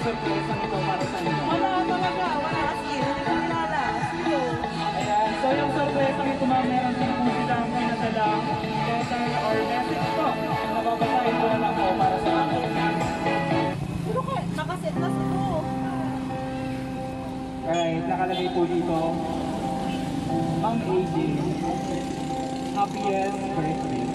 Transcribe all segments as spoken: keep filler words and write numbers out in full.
surprise ito para sa inyo? Wala talaga, wala kasi. Hindi ko nilala. Sino? Ayan, so yung surprise ito ma'am, meron din po silang pinadalang letter or message po. Nababasahin ko na lang po para sa akin. Pero kaya, nakaset na sino? Alright, nakalagay po dito, Ma'am A J, happiest birthday.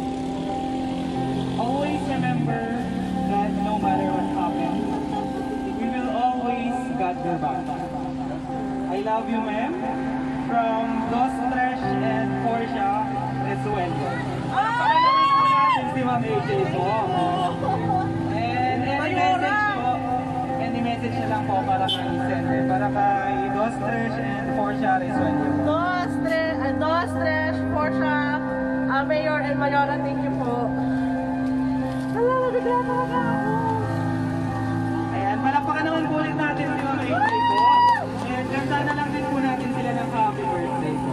Always remember that no matter what happens, we will always got your back. I love you, ma'am. From Dos Tres and Portia Resuello. Pagkakaroon po natin si Ma'am A J po. And any message po, any message na lang po para kay send eh, para kay Dos Tres and Portia Resuello. Dos, tres, uh, dos, tres, Portia, uh, Mayor and Mayora, thank you po. Hala, nabigla talaga ako. Ayan, palakpakan naman po ulit natin si Ma'am A J po. And ganda na lang din po natin sila ng happy birthday po.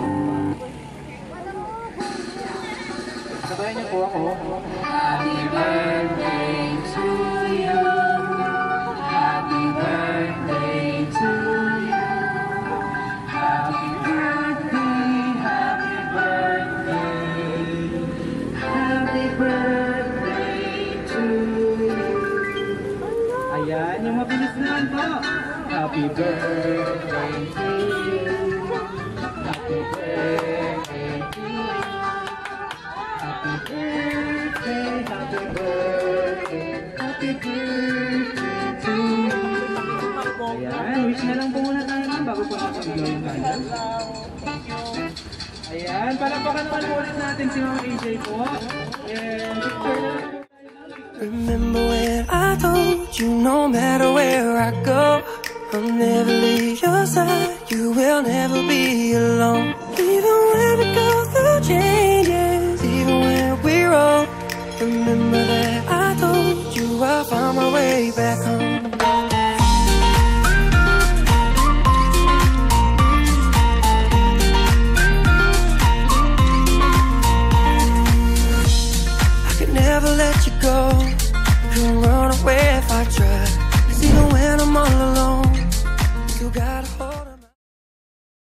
Sabayan niyo po ako. Happy birthday to you. Happy birthday to you. Happy birthday, happy birthday. Happy birthday to you. Ayan, yung mabilis naman po. Happy birthday to you. Happy birthday to you. Happy birthday, happy birthday, happy birthday to you. Ayan, wish na lang po muna tayo naman bago po natin blow yung candle. Ayan, palakpakan naman po ulit natin si Ma'am A J po. And picture na lang. Remember when I told you no matter where I go, I'll never leave your side, you will never be alone. Even when we go through changes, even when we're wrong, remember that I told you I'll find my way back home.